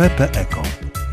PP Eco.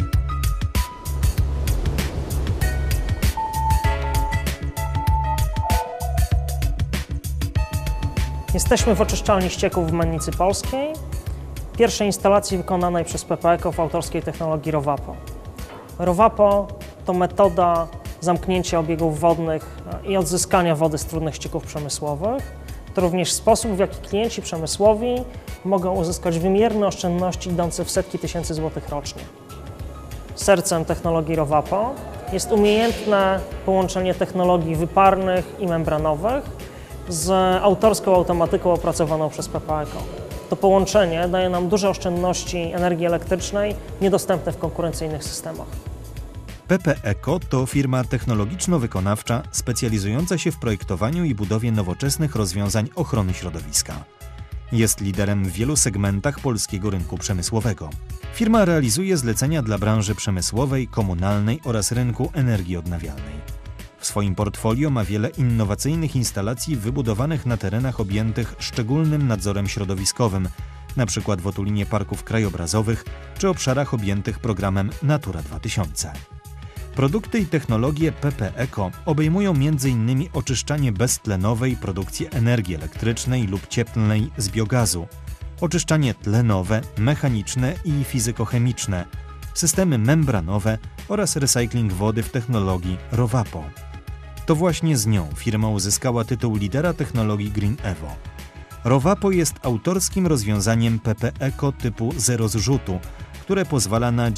Jesteśmy w oczyszczalni ścieków w Mennicy Polskiej, pierwszej instalacji wykonanej przez PP Eco w autorskiej technologii ROWAPO. ROWAPO to metoda zamknięcia obiegów wodnych i odzyskania wody z trudnych ścieków przemysłowych. To również sposób, w jaki klienci przemysłowi mogą uzyskać wymierne oszczędności idące w setki tysięcy złotych rocznie. Sercem technologii ROWAPO jest umiejętne połączenie technologii wyparnych i membranowych z autorską automatyką opracowaną przez PP Eco. To połączenie daje nam duże oszczędności energii elektrycznej niedostępne w konkurencyjnych systemach. PP Eco to firma technologiczno-wykonawcza specjalizująca się w projektowaniu i budowie nowoczesnych rozwiązań ochrony środowiska. Jest liderem w wielu segmentach polskiego rynku przemysłowego. Firma realizuje zlecenia dla branży przemysłowej, komunalnej oraz rynku energii odnawialnej. W swoim portfolio ma wiele innowacyjnych instalacji wybudowanych na terenach objętych szczególnym nadzorem środowiskowym, np. w otulinie parków krajobrazowych czy obszarach objętych programem Natura 2000. Produkty i technologie PP Eco obejmują m.in. oczyszczanie beztlenowej produkcji energii elektrycznej lub cieplnej z biogazu, oczyszczanie tlenowe, mechaniczne i fizykochemiczne, systemy membranowe oraz recykling wody w technologii ROWAPO. To właśnie z nią firma uzyskała tytuł lidera technologii Green Evo. ROWAPO jest autorskim rozwiązaniem PP Eco typu zero zrzutu, które pozwala na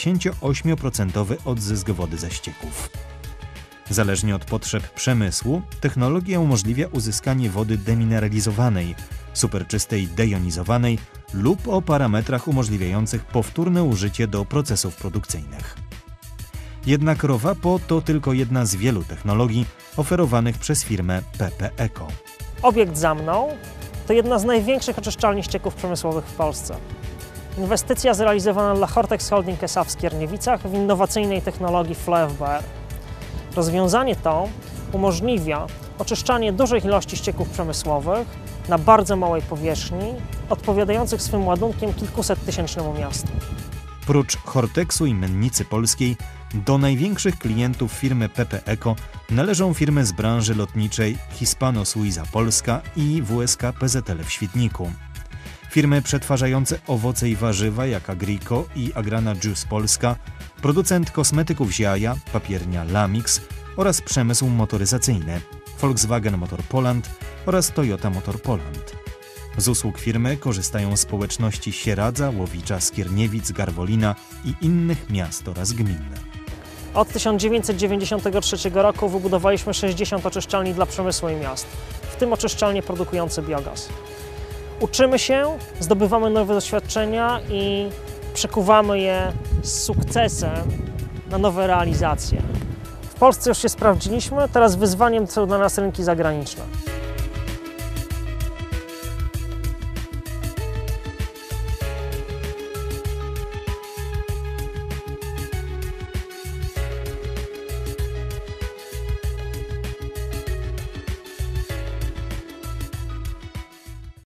98% odzysk wody ze ścieków. Zależnie od potrzeb przemysłu, technologia umożliwia uzyskanie wody demineralizowanej, superczystej dejonizowanej lub o parametrach umożliwiających powtórne użycie do procesów produkcyjnych. Jednak ROWAPO to tylko jedna z wielu technologii oferowanych przez firmę PP Eco. Obiekt za mną to jedna z największych oczyszczalni ścieków przemysłowych w Polsce. Inwestycja zrealizowana dla Hortex Holding S.A. w Skierniewicach w innowacyjnej technologii FlowFBR. Rozwiązanie to umożliwia oczyszczanie dużych ilości ścieków przemysłowych na bardzo małej powierzchni, odpowiadających swym ładunkiem kilkusettysięcznemu miastu. Prócz Hortexu i Mennicy Polskiej do największych klientów firmy PP Eco należą firmy z branży lotniczej Hispano-Suiza Polska i WSK PZL w Świdniku. Firmy przetwarzające owoce i warzywa jak Agrico i Agrana Juice Polska, producent kosmetyków Ziaja, papiernia Lamix oraz przemysł motoryzacyjny Volkswagen Motor Poland oraz Toyota Motor Poland. Z usług firmy korzystają społeczności Sieradza, Łowicza, Skierniewic, Garwolina i innych miast oraz gmin. Od 1993 roku wybudowaliśmy 60 oczyszczalni dla przemysłu i miast, w tym oczyszczalnie produkujące biogaz. Uczymy się, zdobywamy nowe doświadczenia i przekuwamy je z sukcesem na nowe realizacje. W Polsce już się sprawdziliśmy, teraz wyzwaniem są dla nas rynki zagraniczne.